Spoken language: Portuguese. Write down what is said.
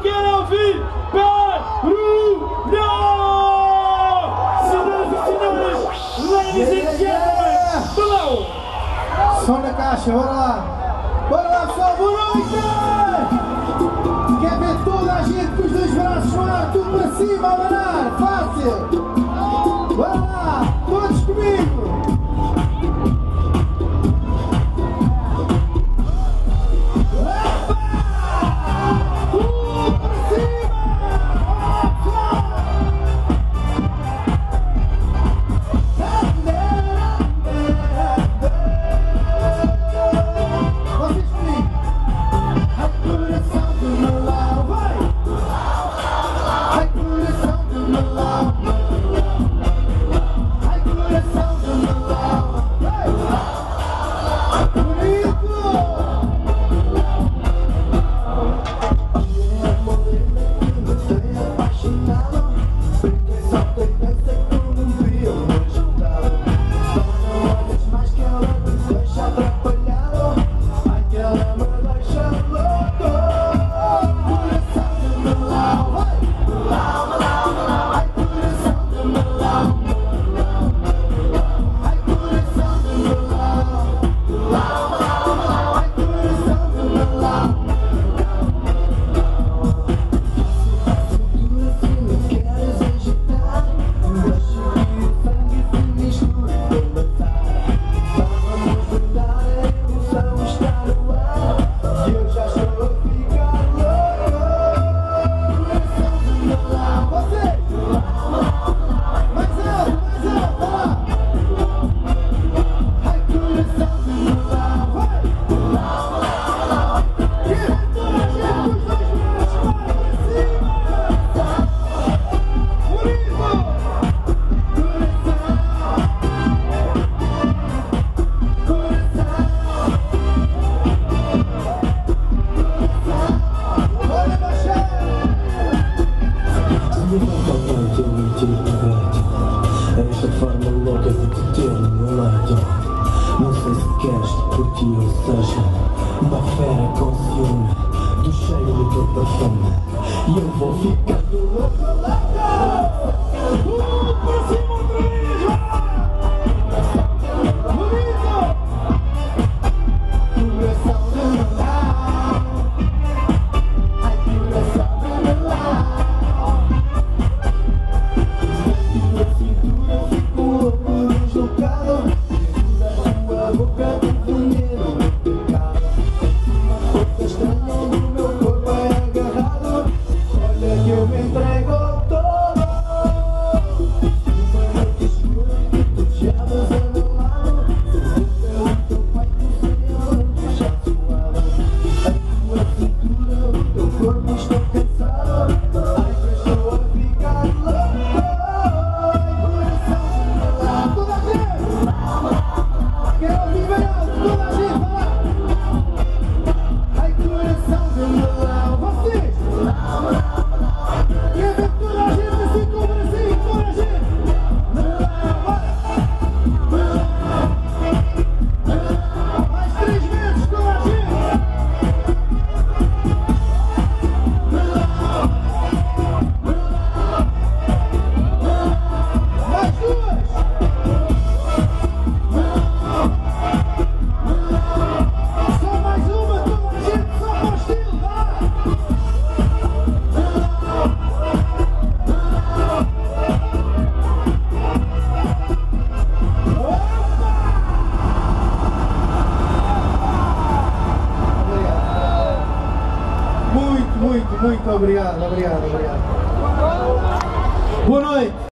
quero ouvir barulho! Senhoras e senhores, ladies and gentlemen, below! Som da caixa, bora lá! Bora lá, pessoal, boa noite! Quer ver toda a gente com os dois braços no ar, tudo para cima, a abanar, fácil! Bora lá, todos comigo! Esta forma louca de te ter no meu lado. Não sei se queres por ti ou seja uma fera com ciúme do cheiro do teu perfume. E eu vou ficando louco, louco. Por cima outra vez, vai! Bonito! Coração do meu lado. Ai, coração do meu lado. Muito obrigado. Boa noite.